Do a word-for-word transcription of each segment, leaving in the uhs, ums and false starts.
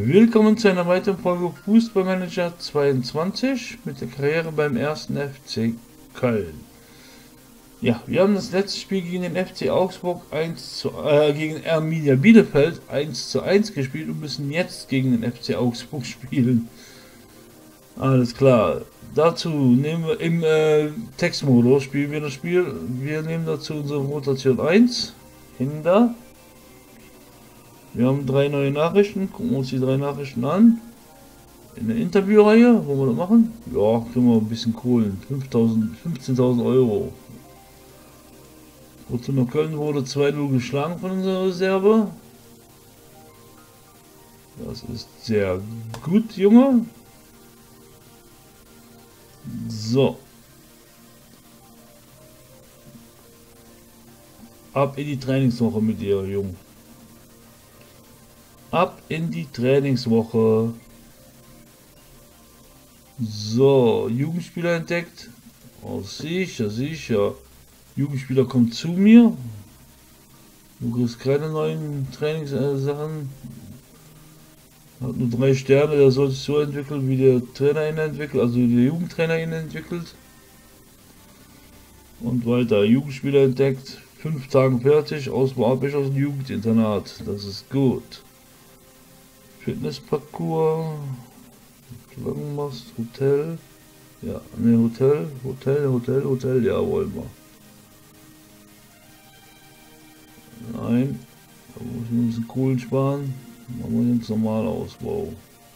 Willkommen zu einer weiteren Folge Fußballmanager zweiundzwanzig mit der Karriere beim ersten F C Köln. Ja, wir haben das letzte Spiel gegen den F C Augsburg eins zu, äh, gegen Arminia Bielefeld eins zu eins gespielt und müssen jetzt gegen den F C Augsburg spielen. Alles klar. Dazu nehmen wir im äh, Textmodus spielen wir das Spiel. Wir nehmen dazu unsere Rotation eins. Hinter. Wir haben drei neue Nachrichten. Gucken wir uns die drei Nachrichten an. In der Interviewreihe, wollen wir das machen? Ja, können wir ein bisschen kohlen. fünfzehntausend Euro. Fortuna Köln wurde zwei null geschlagen von unserer Reserve. Das ist sehr gut, Junge. So. Ab in die Trainingswoche mit dir, Junge. Ab in die Trainingswoche. So, Jugendspieler entdeckt. Oh, sicher, sicher. Jugendspieler kommt zu mir. Du kriegst keine neuen Trainingssachen. Hat nur drei Sterne, der soll sich so entwickeln, wie der Trainer ihn entwickelt, also der Jugendtrainer ihn entwickelt. Und weiter, Jugendspieler entdeckt. Fünf Tagen fertig, Ausbau ab ich aus dem Jugendinternat. Das ist gut. Fitnessparcours. Langmast, Hotel. Ja, ne, Hotel, Hotel, Hotel, Hotel, ja, wollen wir. Nein, da muss ich ein bisschen Kohlen sparen. Machen wir jetzt normal Ausbau.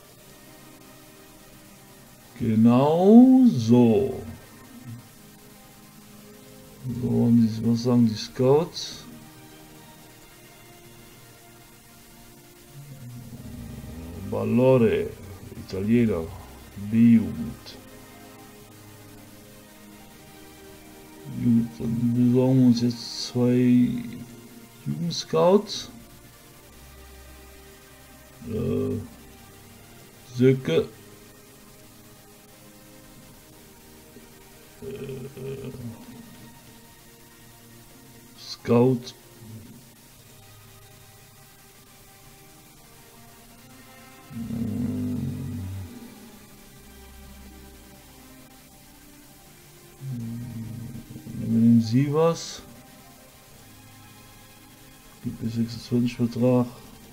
Genau so. So, was sagen die Scouts? Ballore, Italiener, B-Jugend. Gut, dann besorgen wir uns jetzt zwei Jugendscouts. Äh, Söcke. Äh, Scout. Nehmen Sie was. Gibt es sechsundzwanzig Vertrag.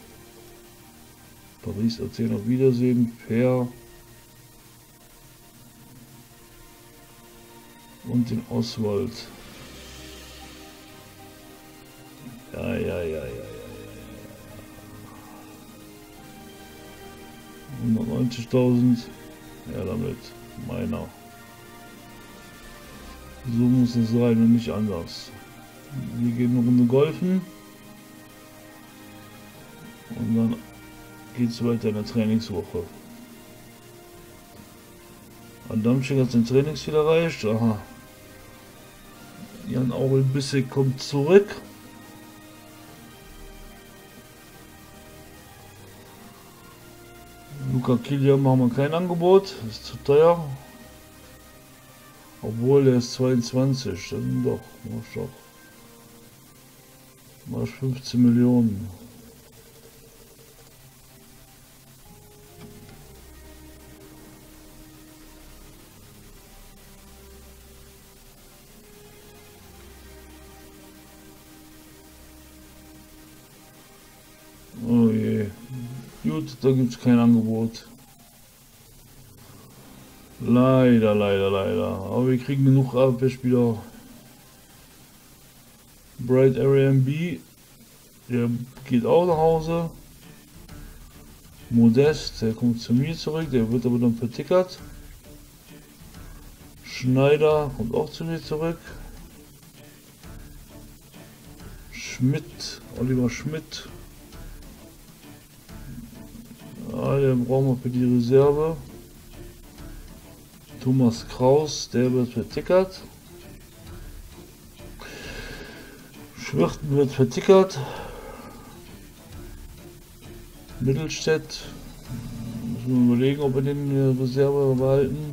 Paris erzählen auf Wiedersehen. Per. Und den Oswald. Ja, ja, ja, ja, ja, ja. hundertneunzigtausend. Ja, damit. Meiner. So muss es sein und nicht anders. Wir gehen eine Runde golfen. Und dann geht es weiter in der Trainingswoche. Adamczyk hat sein Trainingsziel erreicht. Aha. Jan Aurel Bissek kommt zurück. Luca Kilian machen wir kein Angebot, ist zu teuer. Obwohl er ist zweiundzwanzig, dann doch, mach doch. Mach fünfzehn Millionen. Oh je. Gut, da gibt es kein Angebot. Leider, leider, leider. Aber wir kriegen genug Abwehrspieler. Bright Area M B. Der geht auch nach Hause. Modest, der kommt zu mir zurück. Der wird aber dann vertickert. Schneider kommt auch zu mir zurück. Schmidt, Oliver Schmidt. Ja, den brauchen wir für die Reserve. Thomas Kraus, der wird vertickert. Schwirten wird vertickert. Mittelstädt. Müssen wir überlegen, ob wir den in der Reserve behalten.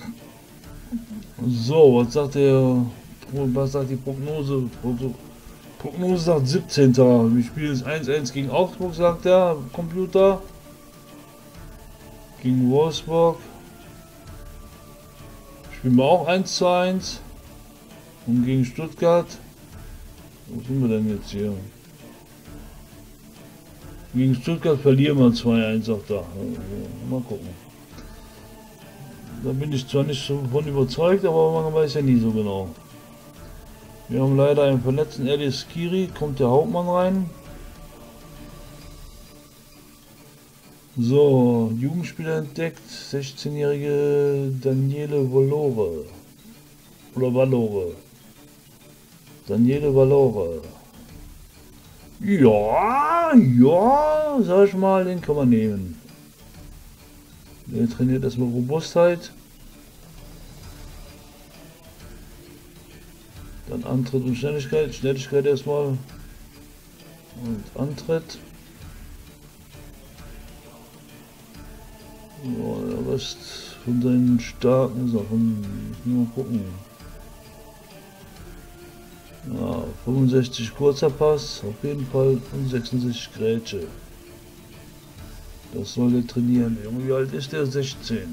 So, was sagt der, was sagt die Prognose? Prognose sagt siebzehnter Wir spielen jetzt eins eins gegen Augsburg, sagt der Computer. Gegen Wolfsburg. Spielen wir auch eins zu eins. Und gegen Stuttgart. Wo sind wir denn jetzt hier? Gegen Stuttgart verlieren wir zwei eins, sagt er. Mal gucken. Da bin ich zwar nicht so von überzeugt, aber man weiß ja nie so genau. Wir haben leider einen verletzten Elias Skiri, kommt der Hauptmann rein. So, Jugendspieler entdeckt, sechzehnjährige Daniele Valore. Oder Valore. Daniele Valore. Ja, ja, sag ich mal, den kann man nehmen. Der trainiert erstmal Robustheit. Dann Antritt und Schnelligkeit. Schnelligkeit erstmal. Und Antritt. Ja, der Rest von seinen starken Sachen. Mal gucken. Ja, fünfundsechzig kurzer Pass, auf jeden Fall, und sechsundsechzig Grätsche. Das soll der trainieren. Junge, wie alt ist der? sechzehn.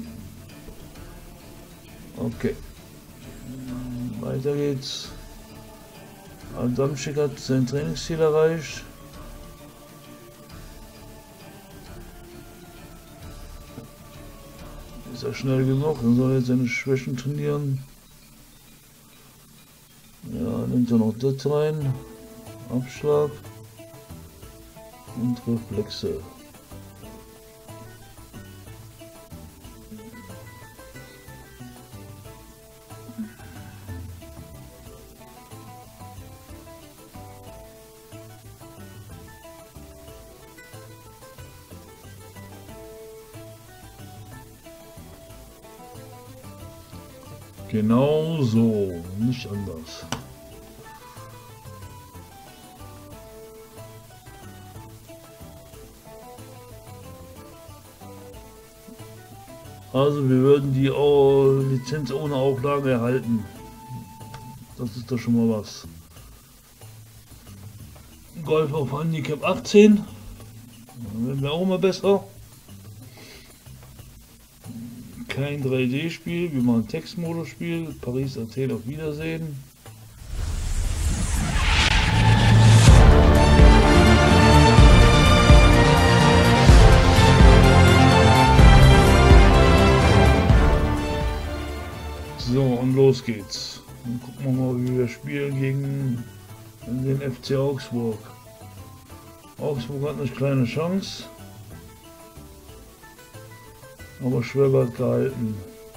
Okay. Weiter geht's. Adamczyk hat sein Trainingsziel erreicht. Ist er schnell genug? Dann soll er jetzt seine Schwächen trainieren. Ja, nimmt er noch das rein. Abschlag. Und Reflexe. Genau so, nicht anders. Also wir würden die Lizenz ohne Auflage erhalten. Das ist doch schon mal was. Golf auf Handicap achtzehn. Dann werden wir auch mal besser. Kein drei D-Spiel, wir machen Textmodus-Spiel. Paris Athen, auf Wiedersehen. So, und los geht's. Dann gucken wir mal, wie wir spielen gegen den F C Augsburg. Augsburg hat eine kleine Chance. Aber Schwebert gehalten.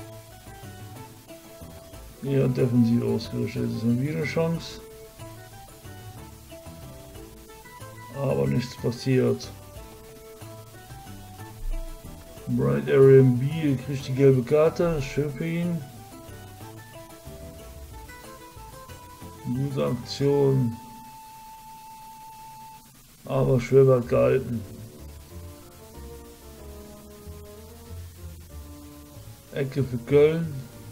Eher defensiv ausgerichtet. Das ist eine wieder Chance. Aber nichts passiert. Bright Area B kriegt die gelbe Karte. Schön für ihn. Gute Aktion. Aber Schwebert gehalten. Ecke für Köln.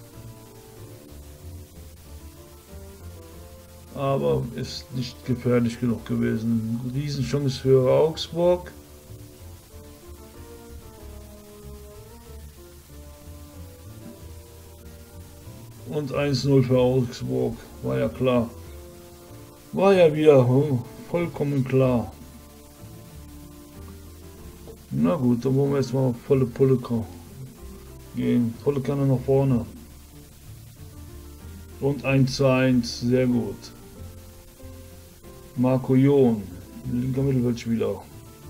Aber ist nicht gefährlich genug gewesen. Riesenchance für Augsburg. Und eins null für Augsburg. War ja klar. War ja wieder vollkommen klar. Na gut, dann wollen wir erstmal volle Pulle kommen. Gehen. Volle Kanne nach vorne. Und eins zu eins, sehr gut. Marco Jon, linker Mittelfeldspieler.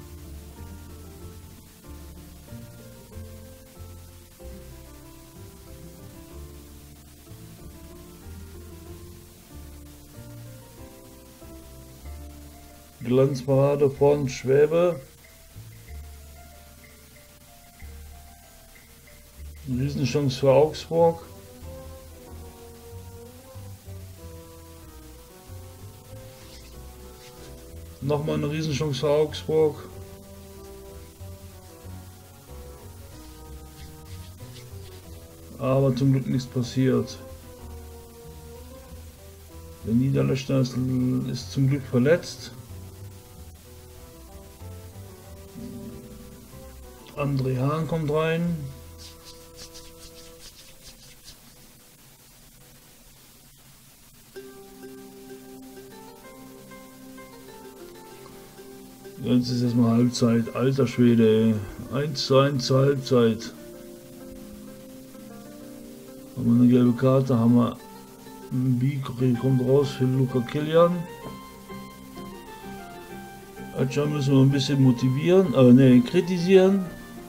Glanzparade von Schwäbe. Riesenchance für Augsburg. Nochmal eine Riesenchance für Augsburg. Aber zum Glück nichts passiert. Der Niederlechner ist, ist zum Glück verletzt. André Hahn kommt rein. Jetzt ist erstmal Halbzeit. Alter Schwede. eins zu eins zur Halbzeit. Haben wir eine gelbe Karte, haben wir ein B kommt raus für Luca Kilian. Öcalan müssen wir ein bisschen motivieren, äh, ne, kritisieren.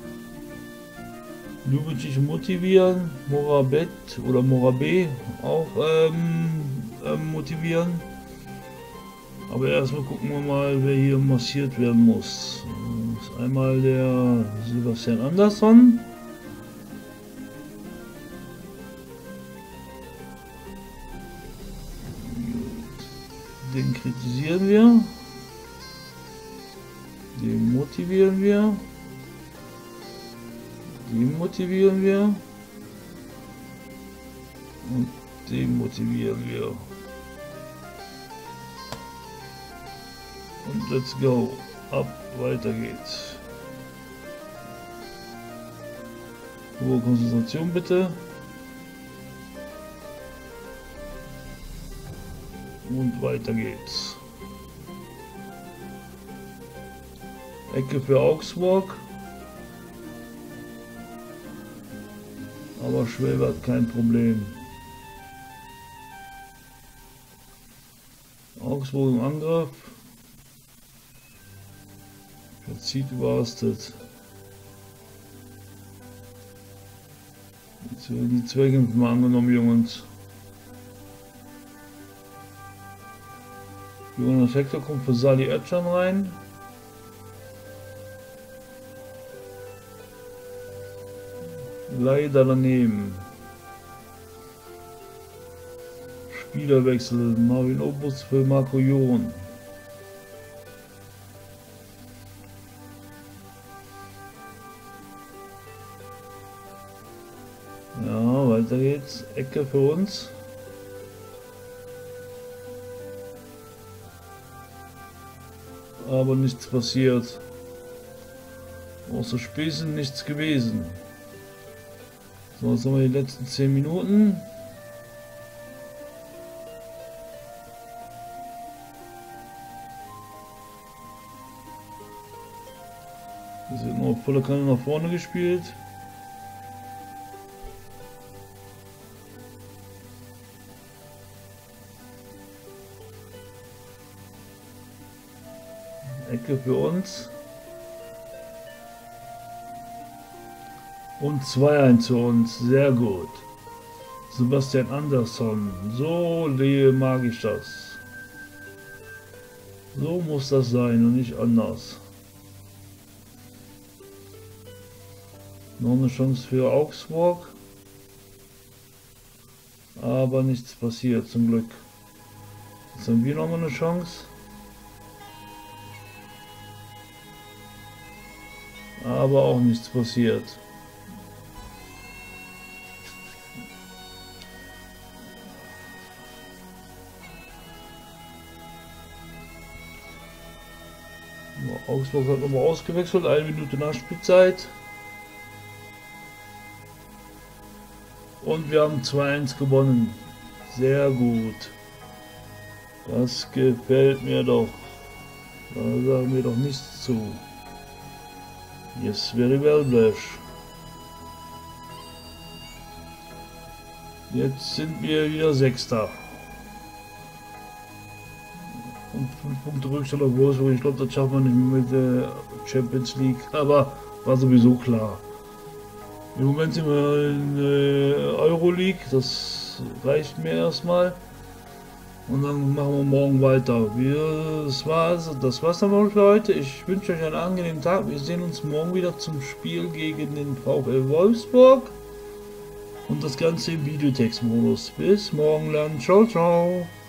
Ljubicic motivieren, Morabet oder Morabe auch ähm, ähm, motivieren. Aber erstmal gucken wir mal, wer hier massiert werden muss. Das ist einmal der Sebastian Andersson. Den kritisieren wir. Den motivieren wir. Den motivieren wir. Und den motivieren wir. Und let's go. Ab, weiter geht's. Hohe Konzentration bitte. Und weiter geht's. Ecke für Augsburg. Aber Schwäbe kein Problem. Augsburg im Angriff. Verzieht überrastet. Jetzt werden die Zweikämpfe mal angenommen, Jungs. Jonas Hector kommt für Sali Özcan rein. Leider daneben. Spielerwechsel. Marvin Obus für Marco Jon. Ja, weiter geht's. Ecke für uns. Aber nichts passiert. Außer Späßen nichts gewesen. So, jetzt haben wir die letzten zehn Minuten. Es wird noch volle Kanne nach vorne gespielt. Ecke für uns. Und zwei eins zu uns. Sehr gut. Sebastian Andersson. So mag ich das. So muss das sein und nicht anders. Noch eine Chance für Augsburg. Aber nichts passiert zum Glück. Jetzt haben wir noch mal eine Chance. Aber auch nichts passiert. Augsburg hat nochmal ausgewechselt, eine Minute Nachspielzeit. Und wir haben zwei eins gewonnen. Sehr gut. Das gefällt mir doch. Da sagen wir doch nichts zu. Yes, very well, Blash. Jetzt sind wir wieder Sechster. Und fünf Punkte Rückstand auf Wolfsburg. Ich glaube, das schafft man nicht mehr mit der Champions League. Aber war sowieso klar. Im Moment sind wir in der Euroleague. Das reicht mir erstmal. Und dann machen wir morgen weiter. Wir, das war's, das war's dann wohl für heute. Ich wünsche euch einen angenehmen Tag. Wir sehen uns morgen wieder zum Spiel gegen den VfL Wolfsburg. Und das Ganze im Videotext-Modus. Bis morgen dann. Ciao, ciao.